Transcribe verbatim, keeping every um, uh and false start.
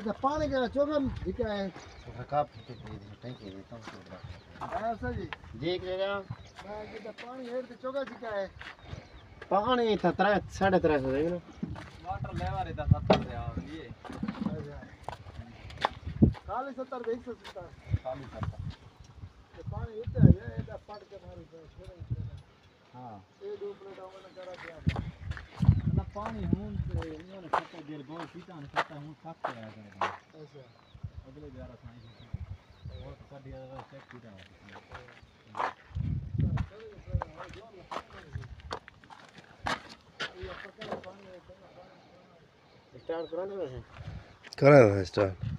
अच्छा पानी का चोगा दिखा है रकाब के टैंकी देता हूं हां सर जी देख ले जा मैं कितना पानी हेड ते चोगा दिखा है पानी था त्रै साढ़े त्रै सौ देख ना वाटर लेवल इधर सत्तर से आ ये अच्छा खाली सत्तर एक सौ सत्तर खाली सत्तर ये पानी इतना है ये इधर पट के मारी छोड़े हां ये दो प्लेट हमने करा दिया ना पानी हम इन्होंने सत्तर देर बहुत पीता नहीं खाता हूं साफ कराया करेगा अच्छा अगले ग्यारह साईं और कर दिया चेक पीता है स्टार्ट कराने में है करा है स्टार्ट